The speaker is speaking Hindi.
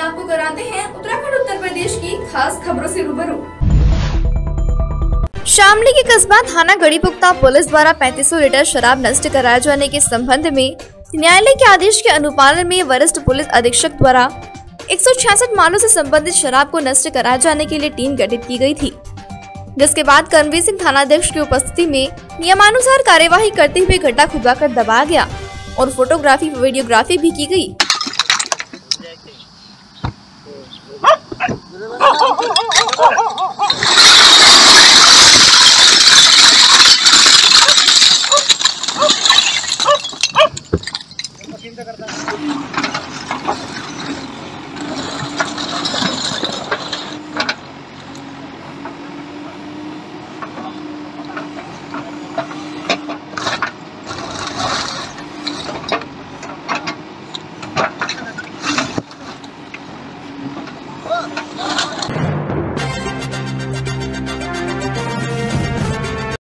आपको कराते हैं उत्तराखंड उत्तर प्रदेश की खास खबरों से रूबरू। शामली के कस्बा थाना गढ़ीपुख्ता पुलिस द्वारा 3500 लीटर शराब नष्ट कराए जाने के संबंध में न्यायालय के आदेश के अनुपालन में वरिष्ठ पुलिस अधीक्षक द्वारा 166 मामलों से संबंधित शराब को नष्ट कराए जाने के लिए टीम गठित की गई थी, जिसके बाद कर्मवीर सिंह थानाध्यक्ष की उपस्थिति में नियमानुसार कार्यवाही करते हुए गड्ढा खुदवाकर दबाया गया और फोटोग्राफी व वीडियोग्राफी भी की गई।